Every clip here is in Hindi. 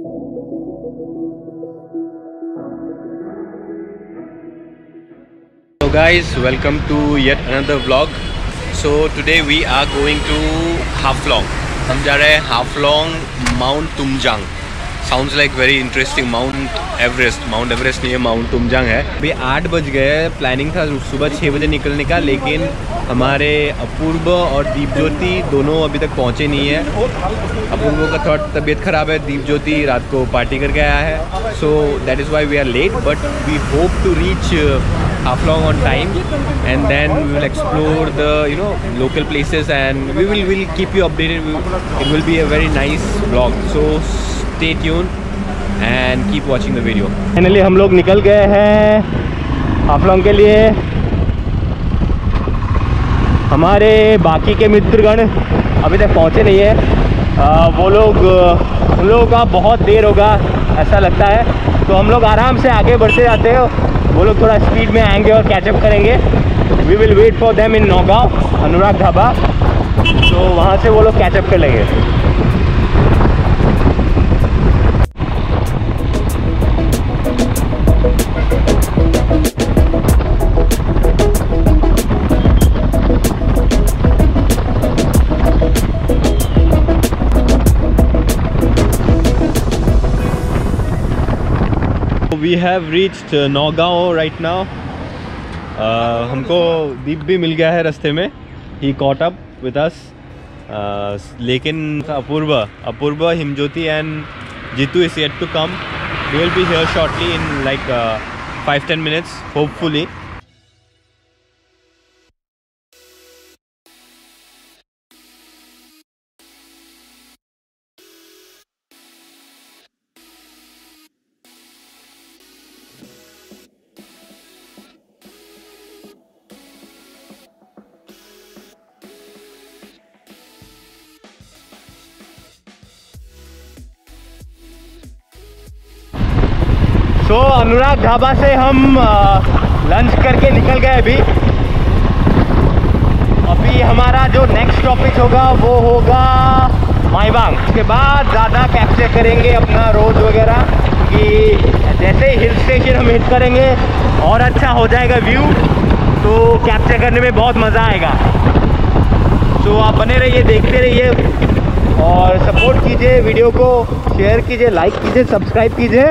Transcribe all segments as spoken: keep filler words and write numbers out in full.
So guys, welcome to yet another vlog. So today we are going to Haflong. हम जा रहे हैं Haflong Mount Tumjang. Sounds like very interesting. Mount Everest Mount Everest नहीं है, माउंट तुमजांग है. अभी आठ बज गए. प्लानिंग था सुबह छः बजे निकलने का, लेकिन हमारे अपूर्व और दीपज्योति दोनों अभी तक पहुँचे नहीं है. अपूर्व का थोड़ा तबीयत ख़राब है, दीपज्योति रात को पार्टी करके आया है. So that is why we are late, but we hope to reach Haflong on time, and then we will explore the you know local places, and we will will keep you updated. It will be a very nice vlog, so stay tuned and keep watching the video. Finally हम लोग निकल गए हैं Haflong के लिए. हमारे बाकी के मित्रगण अभी तक पहुँचे नहीं है. आ, वो लोग उन लोगों का बहुत देर होगा ऐसा लगता है, तो हम लोग आराम से आगे बढ़ते जाते हैं. वो लोग थोड़ा स्पीड में आएंगे और कैचअप करेंगे. We will wait for them in Nagaon, Anurag dhaba. तो वहाँ से वो लोग कैचअप कर लेंगे. We have reached Nagaon right now. uh, हमको दीप भी मिल गया है रास्ते में. He caught up with us. uh, लेकिन अपूर्व अपूर्व हिमज्योति and Jitu is yet to come. They will be here shortly in like uh, five to ten minutes hopefully. तो so, अनुराग ढाबा से हम लंच करके निकल गए. अभी अभी हमारा जो नेक्स्ट टॉपिक होगा वो होगा माईबांग. उसके बाद ज़्यादा कैप्चर करेंगे अपना रोड वगैरह, कि जैसे ही हिल स्टेशन हम हिट करेंगे और अच्छा हो जाएगा व्यू, तो कैप्चर करने में बहुत मज़ा आएगा. तो आप बने रहिए, देखते रहिए और सपोर्ट कीजिए. वीडियो को शेयर कीजिए, लाइक कीजिए, सब्सक्राइब कीजिए.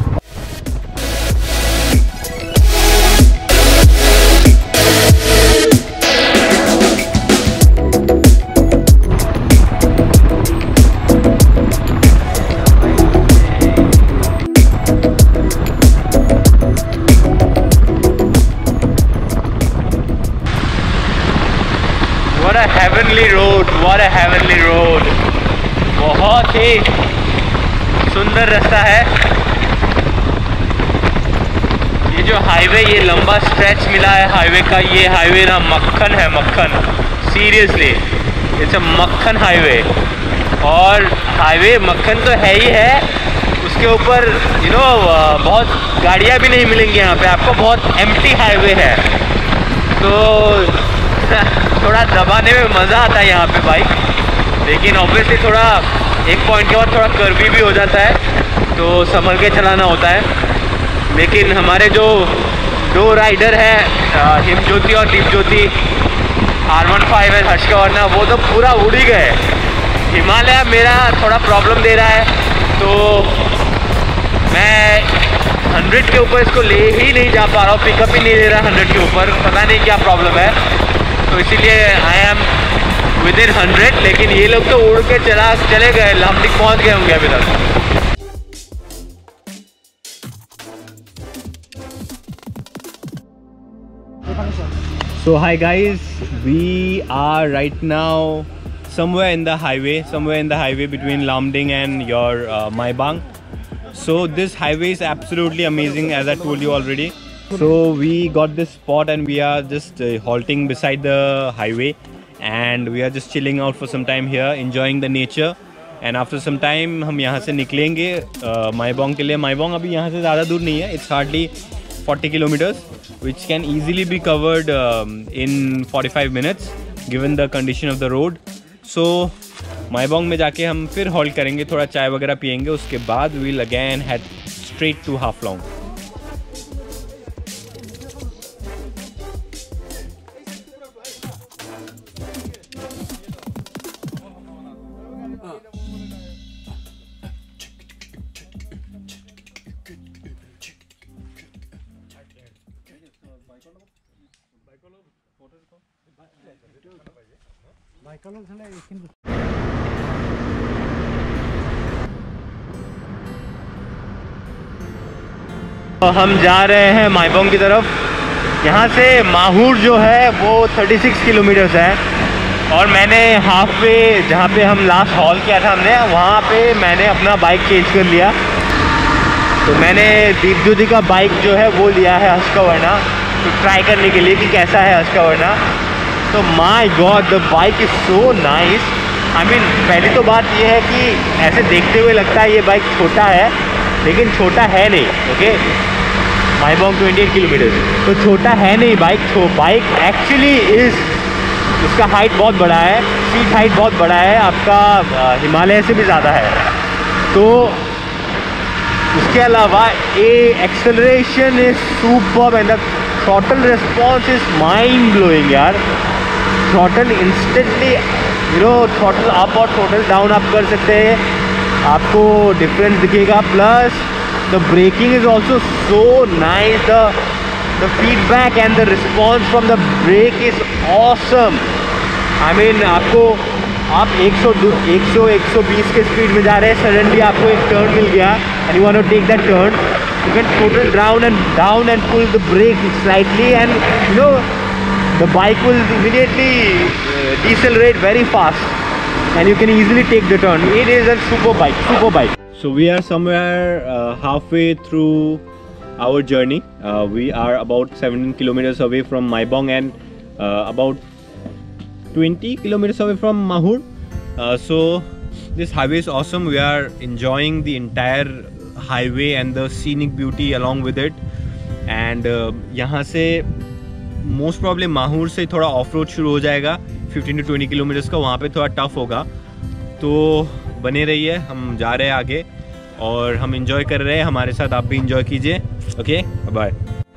What a heavenly road, what a heavenly road. बहुत ही सुंदर रास्ता है. ये जो हाईवे, ये लंबा स्ट्रेच मिला है हाईवे का, ये हाईवे ना मक्खन है, मक्खन. सीरियसली इट्स अ मक्खन हाईवे. और हाईवे मक्खन तो है ही है, उसके ऊपर यू नो बहुत गाड़ियाँ भी नहीं मिलेंगी यहाँ पे आपको. बहुत एम्प्टी हाईवे है, तो थोड़ा दबाने में मज़ा आता है यहाँ पे बाइक. लेकिन ऑब्वियसली थोड़ा एक पॉइंट के बाद थोड़ा कर्वी भी हो जाता है, तो संभल के चलाना होता है. लेकिन हमारे जो दो राइडर हैं हिमज्योति और दीपज्योति, आर वन फाइव है हर्ष का वरना, वो तो पूरा उड़ ही गए. हिमालय मेरा थोड़ा प्रॉब्लम दे रहा है, तो मैं हंड्रेड के ऊपर इसको ले ही नहीं जा पा रहा हूँ. पिकअप ही नहीं दे रहा हंड्रेड के ऊपर, पता नहीं क्या प्रॉब्लम है. तो इसीलिए I am within hundred. लेकिन ये लोग तो उड़ के चला चले गए, लामडिंग पहुंच गए होंगे अभी तक. So hi guys, we are right now somewhere in the highway, somewhere in the highway between Lamding and your uh, Maibang. So this highway is absolutely amazing, as I told you already. So we got this spot and we are just uh, halting beside the highway, and we are just chilling out for some time here, enjoying the nature. And after some time हम यहाँ से निकलेंगे माईबोंग के लिए. माईबोंग अभी यहाँ से ज़्यादा दूर नहीं है, it's hardly forty kilometers, which can easily be covered um, in forty-five minutes given the condition of the road. So माईबोंग में जाके हम फिर हॉल्ट करेंगे, थोड़ा चाय वगैरह पियेंगे, उसके बाद we will again head straight to Haflong. हम जा रहे हैं माईबोंग की तरफ। यहाँ से माहूर जो है वो छत्तीस किलोमीटर्स है, और मैंने हाफ वे जहाँ पे हम लास्ट हॉल किया था हमने, वहाँ पे मैंने अपना बाइक चेंज कर लिया। तो मैंने दीप ज्योति का बाइक जो है वो लिया है हस्कवर्ना, तो ट्राई करने के लिए कि कैसा है हस्कवर्ना। तो my God the bike is so nice. I mean पहली तो बात ये है कि ऐसे देखते हुए लगता है ये बाइक छोटा है, लेकिन छोटा है नहीं। ओके, माईबोंग अट्ठाईस किलोमीटर तो छोटा है नहीं बाइक। तो बाइक एक्चुअली इज़, उसका हाइट बहुत बड़ा है, सीट हाइट बहुत बड़ा है, आपका हिमालय से भी ज़्यादा है। तो उसके अलावा a acceleration is superb and the throttle response is mind blowing यार। Throttle instantly, you know, throttle up और थ्रॉटल डाउन आप कर सकते हैं, आपको डिफरेंस दिखेगा। Plus the braking is also so nice, the the feedback and the response from the brake is awesome. I mean आपको, आप एक सौ एक सौ बीस के स्पीड में जा रहे हैं, सडनली आपको एक टर्न मिल गया and you want to take that turn, you can total down and down and pull the brake slightly and you know the bike will immediately uh, decelerate very fast and you can easily take the turn. It is a super bike, super bike. So we are somewhere uh, halfway through our journey. Uh, we are about seventeen kilometers away from Maibong and uh, about twenty kilometers away from Mahur. Uh, so this highway is awesome. We are enjoying the entire highway and the scenic beauty along with it. And uh, यहाँ से मोस्ट प्रॉब्ली माहूर से थोड़ा ऑफ रोड शुरू हो जाएगा फिफ्टीन टू ट्वेंटी किलोमीटर्स का, वहाँ पे थोड़ा टफ होगा। तो बने रहिए, हम जा रहे हैं आगे और हम इंजॉय कर रहे हैं, हमारे साथ आप भी इंजॉय कीजिए। Okay, bye.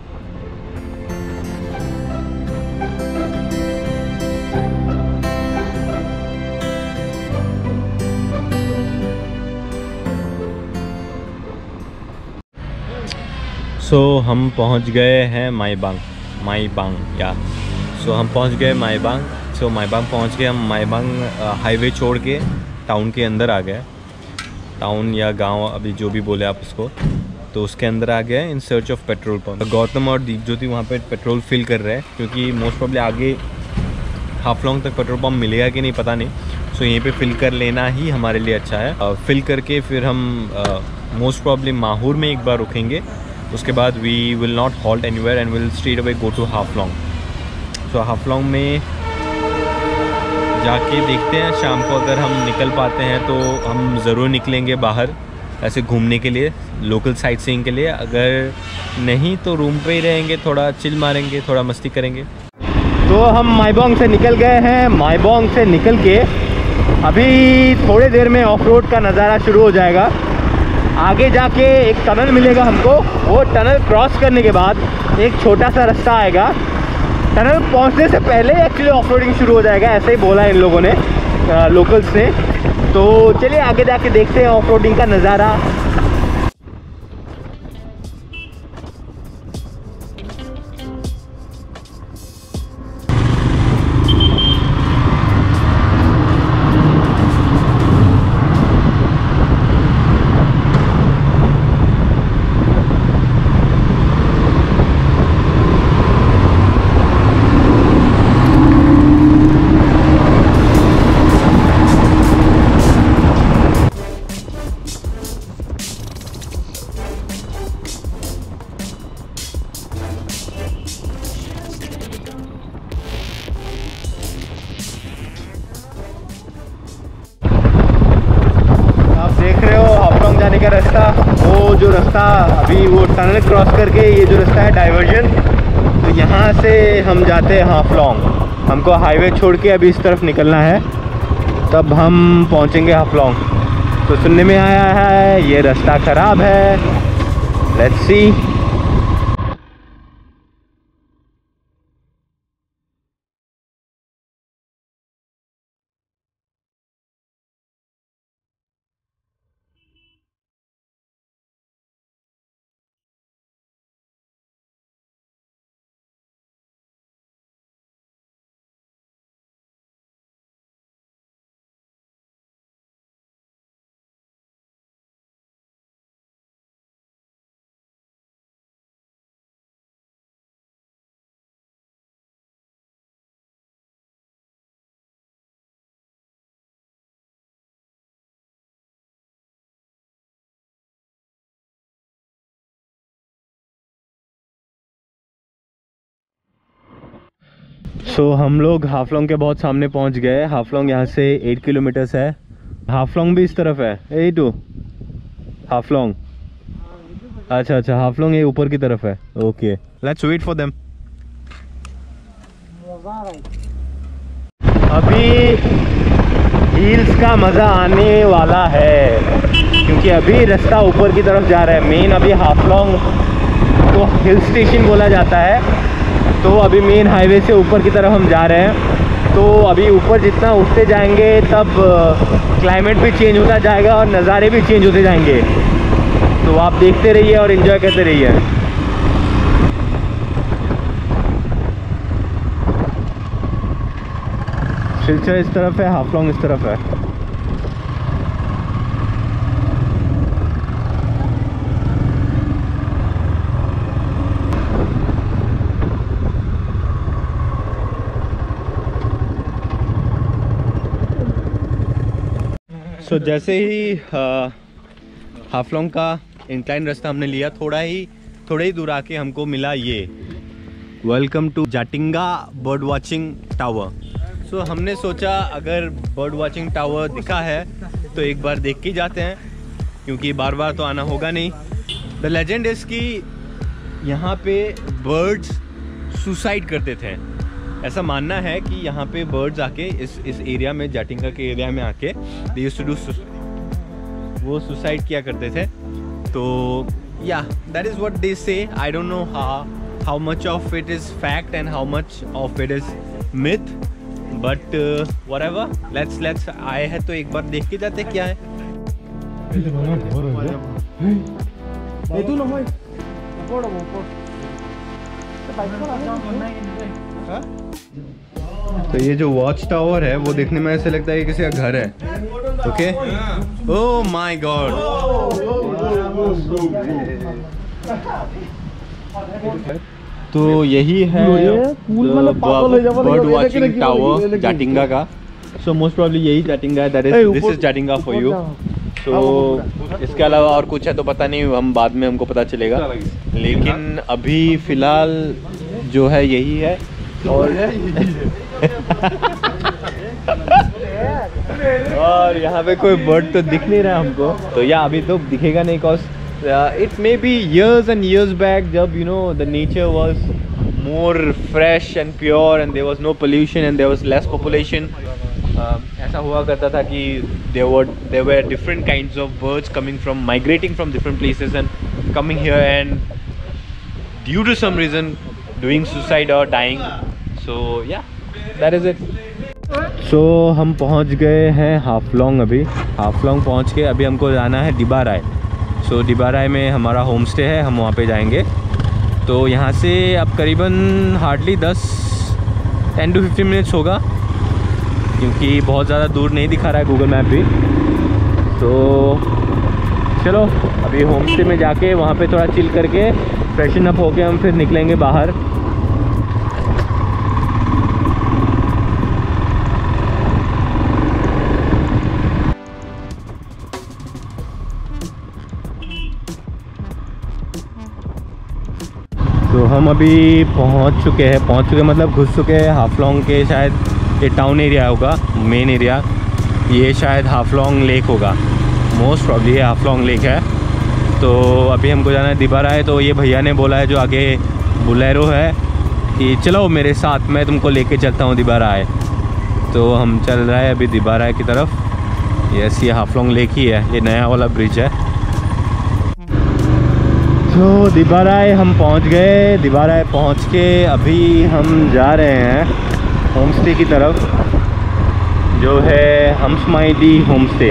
सो so, हम पहुँच गए हैं माईबोंग माईबोंग या सो हम पहुंच गए माईबोंग। सो माईबोंग पहुंच गए हम। माईबोंग हाईवे छोड़ के टाउन के अंदर आ गए, टाउन या गांव अभी जो भी बोले आप उसको। तो उसके अंदर आ गए in search of petrol pump. Gautam और दीप ज्योति वहाँ पे पेट्रोल फिल कर रहे हैं, क्योंकि मोस्ट प्रॉब्ली आगे हाफलोंग तक पेट्रोल पंप मिलेगा कि नहीं पता नहीं। सो यहीं पे फिल कर लेना ही हमारे लिए अच्छा है। फिल करके फिर हम मोस्ट प्रॉब्ली माहूर में एक बार रुकेंगे, उसके बाद we will not halt anywhere and will straight away go to Haflong. So Haflong में जाके देखते हैं, शाम को अगर हम निकल पाते हैं तो हम ज़रूर निकलेंगे बाहर ऐसे घूमने के लिए, लोकल साइट सीइंग के लिए। अगर नहीं तो रूम पे ही रहेंगे, थोड़ा चिल मारेंगे, थोड़ा मस्ती करेंगे। तो हम माईबोंग से निकल गए हैं। माईबोंग से निकल के अभी थोड़े देर में ऑफ रोड का नज़ारा शुरू हो जाएगा। आगे जाके एक टनल मिलेगा हमको, वो टनल क्रॉस करने के बाद एक छोटा सा रास्ता आएगा। टनल पहुंचने से पहले एक्चुअली ऑफ रोडिंग शुरू हो जाएगा, ऐसे ही बोला इन लोगों ने, लोकल्स ने। तो चलिए आगे जाके देखते हैं ऑफ रोडिंग का नज़ारा। का रास्ता, वो जो रास्ता अभी वो टनल क्रॉस करके ये जो रास्ता है डाइवर्जन, तो यहाँ से हम जाते हैं हाफलोंग। हमको हाईवे छोड़ के अभी इस तरफ निकलना है। तब हम पहुंचेंगे हाफलोंग। तो सुनने में आया है ये रास्ता ख़राब है, लेट्स सी। सो so, हम लोग हाफलोंग के बहुत सामने पहुंच गए। हाफलोंग यहाँ से एट किलोमीटर्स है। हाफलोंग भी इस तरफ है। ए टू हाफलोंग, अच्छा अच्छा हाफलोंग ये ऊपर की तरफ है। Okay, let's wait for them. अभी हिल्स का मज़ा आने वाला है, क्योंकि अभी रास्ता ऊपर की तरफ जा रहा है। मेन अभी हाफलोंग तो हिल स्टेशन बोला जाता है, तो अभी मेन हाईवे से ऊपर की तरफ हम जा रहे हैं। तो अभी ऊपर जितना उठते जाएंगे तब क्लाइमेट भी चेंज होता जाएगा और नज़ारे भी चेंज होते जाएंगे। तो आप देखते रहिए और एंजॉय करते रहिए। सिलचर इस तरफ है, हाफलोंग इस तरफ है। तो so, जैसे ही हाफलोंग का इंक्लाइन रास्ता हमने लिया, थोड़ा ही थोड़े ही दूर आके हमको मिला ये welcome to Jatinga bird watching tower. So हमने सोचा अगर बर्ड वाचिंग टावर दिखा है तो एक बार देख के जाते हैं, क्योंकि बार बार तो आना होगा नहीं। द लेजेंड इज कि यहाँ पे बर्ड्स सुसाइड करते थे। ऐसा मानना है कि यहाँ पे बर्ड्स आके इस इस एरिया में, जाटिंगा के एरिया में आके दे यूज्ड टू डू, वो सुसाइड किया करते थे। तो या that is what they say. I don't know how how much of it is fact and how much of it is myth, but whatever, let's let's आए हैं तो एक बार देख के जाते क्या है। तो ये जो वॉच टावर है वो देखने में ऐसे लगता है कि किसी का घर है। Okay, oh my God. तो यही है बर्ड वाचिंग टावर जाटिंगा का। सो मोस्ट प्रोबब्ली यही जाटिंगा है, that is this is Jatinga for you. तो इसके अलावा और कुछ है तो पता नहीं, हम बाद में हमको पता चलेगा, लेकिन अभी फ़िलहाल जो है यही है। और और यहाँ पे कोई बर्ड तो दिख नहीं रहा हमको, तो या अभी तो दिखेगा नहीं, cause it may be years and years back, जब you know the nature was more fresh and pure and there was no pollution and there was less population. uh, ऐसा हुआ करता था कि there were there were different kinds of birds coming from migrating from different places and coming here and due to some reason doing suicide or dying. So yeah, that is it. So हम पहुंच गए हैं हाफलोंग। अभी हाफलोंग पहुंच के अभी हमको जाना है डिबाराय। सो so, डिबाराय में हमारा होम स्टे है, हम वहाँ पे जाएंगे। तो यहाँ से अब करीबन हार्डली दस टेन टू फिफ्टीन मिनट्स होगा, क्योंकि बहुत ज़्यादा दूर नहीं दिखा रहा है गूगल मैप भी। तो चलो अभी होम स्टे में जाके वहाँ पे थोड़ा चिल करके फ्रेशन अप होके हम फिर निकलेंगे बाहर। तो हम अभी पहुंच चुके हैं, पहुंच चुके मतलब घुस चुके हैं हाफलोंग के, शायद ये टाउन एरिया होगा, मेन एरिया। ये शायद हाफलोंग लेक होगा, मोस्ट प्रॉब्ली ये हाफलोंग लेक है। तो अभी हमको जाना है डिबाराय। तो ये भैया ने बोला है जो आगे बुलेरो है कि चलो मेरे साथ, मैं तुमको लेके चलता हूँ डिबाराय। तो हम चल रहा है अभी दिबाराय की तरफ। यस, ये हाफलोंग लेक ही है, ये नया वाला ब्रिज है। तो दिबाराय हम पहुंच गए। दिबाराय पहुंच के अभी हम जा रहे हैं होम स्टे की तरफ, जो है Hamsmaidi home stay.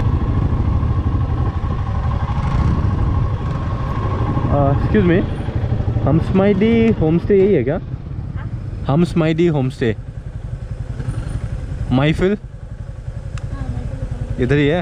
Excuse me, Hamsmaidi home stay यही है क्या? हमस्माइडी होम स्टे माइफिल इधर ही है।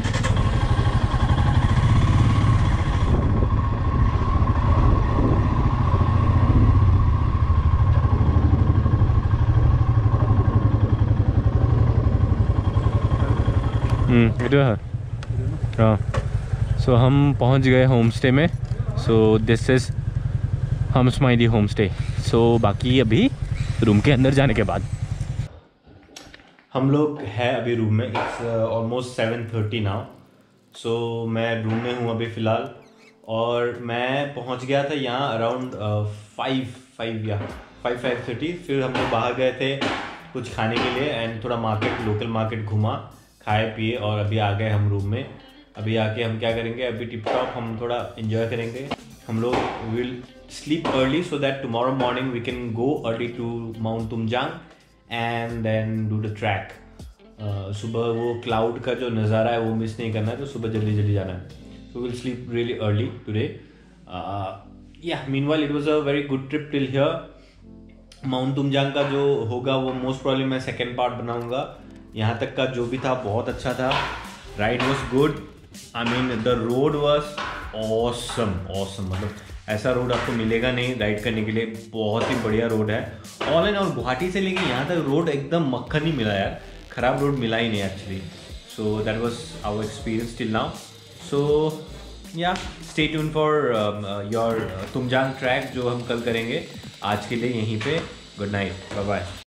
हम्म इधर है। हाँ, सो हम पहुंच गए होम स्टे में। So this is Hamsmaidi home stay. So बाकी अभी रूम के अंदर जाने के बाद हम लोग हैं अभी रूम में। It's almost seven thirty now. So मैं रूम में हूँ अभी फ़िलहाल, और मैं पहुँच गया था यहाँ अराउंड फाइव फाइव या फाइव फाइव थर्टी। फिर हम लोग बाहर गए थे कुछ खाने के लिए एंड थोड़ा मार्केट, लोकल मार्केट घुमा, खाए पिए, और अभी आ गए हम रूम में। अभी आके हम क्या करेंगे, अभी टिप टॉप हम थोड़ा इन्जॉय करेंगे। हम लोग will sleep early so that tomorrow morning we can go early to Mount Tumjang and then do the trek. सुबह वो क्लाउड का जो नज़ारा है वो मिस नहीं करना है, तो सुबह जल्दी जल्दी जाना है। So will sleep really early today. Yeah meanwhile it was a very good trip till here. Mount Tumjang का जो होगा वो मोस्ट प्रॉब्ली मैं सेकेंड पार्ट बनाऊंगा। यहाँ तक का जो भी था बहुत अच्छा था। Ride was good, I mean the road was awesome awesome. मतलब ऐसा रोड आपको मिलेगा नहीं राइड करने के लिए, बहुत ही बढ़िया रोड है। ऑल एंड ऑल गुवाहाटी से लेके यहाँ तक रोड एकदम मक्खन ही मिला यार, खराब रोड मिला ही नहीं actually. So that was our experience till now. So yeah stay tune for your Tumjang trek जो हम कल करेंगे। आज के लिए यहीं पे गुड नाइट, बाय बाय।